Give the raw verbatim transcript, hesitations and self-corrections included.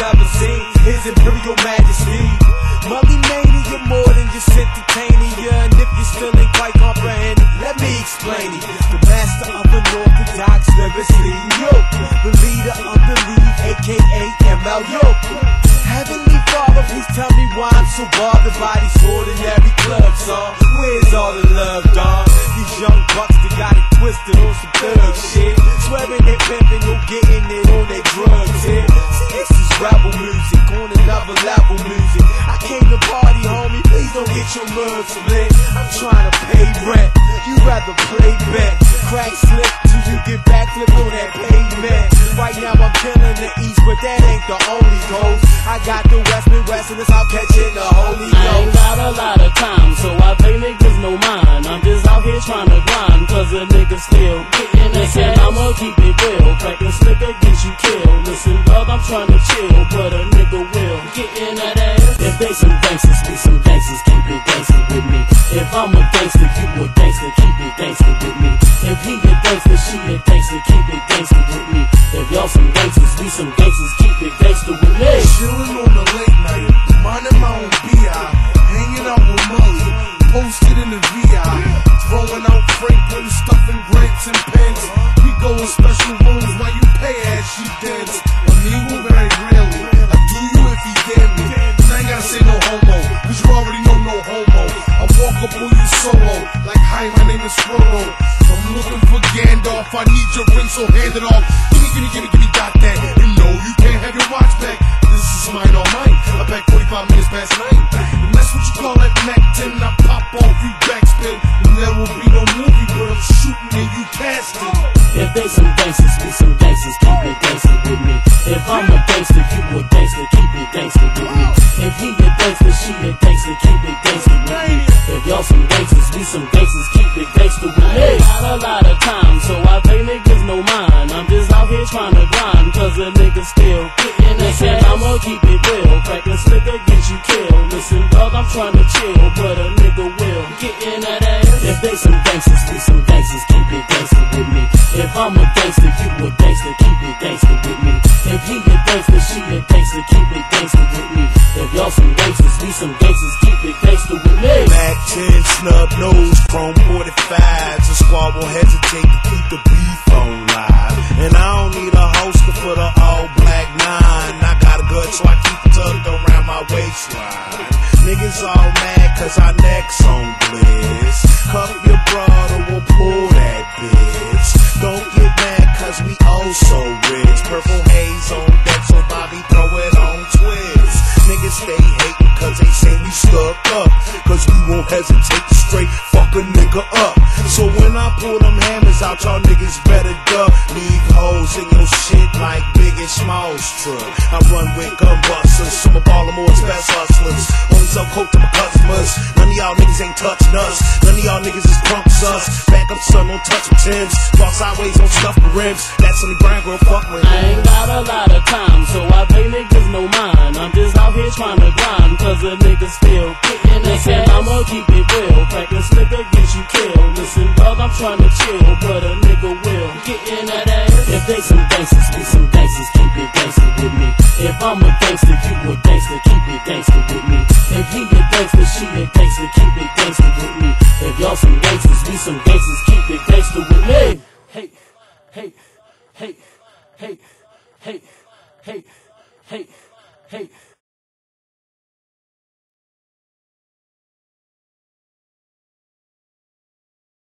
ever seen. His Imperial Majesty. Money mania, more than just entertaining you. And if you still ain't quite comprehending, let me explain it. The master of unorthodox lyrically, yo. The leader of the league, aka M L Yo. Heavenly Father, please tell me why I'm so bothered by these ordinary clubs, son. Where's all the love, dog? These young bucks, they got it twisted on some thug shit. Swearing they pimping, no getting it on their drugs, yeah. See, this is rebel music, on another level music. I came to party, homie, please don't get your nerves split. I'm trying to pay rent, you rather play bet. Crack slip till you get backflip on that pavement. Right now I'm killing the East, but that ain't the only coast. I got the West Midwest and it's out catching the Holy Ghost. I ain't got a lot of time, so I pay niggas no mind. I'm just out here trying to grind, cause a nigga still getting the cash. I'ma keep it real, crackin' slicker get you killed. Listen, dog, I'm trying to chill, but a nigga will get in that ass. If they some gangsters, be some gangsters, keep it gangster with me. If I'm a gangster, you a gangster, keep it gangster with me. If he a gangster, she a gangster, keep it gangster with me. If y'all some gangsters, we some gangsters, keep it gangster with me. Chillin' on the late night, minding my own B I, hanging out with Mully, posted in the V I, throwing out Franklin, stuffing grants and pens. We go in special rooms while you pay as she dance. Amigo very rarely, I do you if he dare me. And I ain't gotta say no homo, cause you already know no homo. I walk up on you solo, like hi, my name is Frodo. I'm looking for Gandalf, I need your ring, so hand it off. Gimme, gimme, gimme, gimme, got that. And no, you can't have your watch back. This is mine on mine. I back forty-five minutes past nine. And that's what you call that Mac ten. I pop off, you backspin. And there will be no movie, but I'm shooting and you casting. If they some gangsters, be some gangsters, keep it gangster with me. If I'm a gangster, you a gangster, keep it gangster with me. If he a gangster, she a gangster, keep it gangster with me. If y'all some gangsters, we some gangsters, keep it gangster with me. Got a lot of time, so I pay niggas no mind. I'm just out here trying to grind, cause a nigga still getting the cash. I'ma keep it real, crackin' slicker get you killed. Listen, dog, I'm trying to chill, but a nigga will get in that ass. If they some gangsters, we some gangsters, keep it gangster with me. If I'm a gangster, you a gangster, keep it gangster with me. If he a gangster, she a gangster, keep it gangster with me. If y'all some gangsters, we some gangsters, keep it gangster with me. Mac ten, snub nose, chrome forty-fives. A squad won't hesitate to keep the beef on live. And I don't need a holster for the all black nine. I got a gut, so I keep it tucked around my waistline. Niggas all mad cause our necks on bliss. Cuff your brother, we'll pull that bitch. Don't get mad cause we oh so rich. Purple haze on deck, so Bobby throw it on twist. Niggas stay hating cause they say we stuck up. Cause we won't hesitate to straight fuck a nigga up. So when I pull them hammers out, y'all niggas better duck. Leave holes in your shit like Big and Small's truck. I run with gun busters, some of Baltimore's best hustlers. Only sell coke to my customers. None of y'all niggas ain't touching us. None of y'all niggas is crumps us. Back up son, don't touch them Timbs. Walk sideways, don't stuff the rims. That's only Brown girl fuck with. I ain't got a lot of time, so I pay niggas no mind. I'm just out here trying to grind, cause a nigga still getting the cash. I'ma keep it real, crackin' slicker get you killed. Listen, dog, I'm trying to chill, but a nigga will get in that ass. If they some gangsters, be some gangsters, keep it gangster with me. If I'm a gangster, you a gangster, keep it gangster with me. If he a gangster, she a gangster, keep it gangster with me. If y'all some gangsters, we some gangsters, keep it gangster with me. Hey, hey, hey, hey, hey, hey, hey, hey.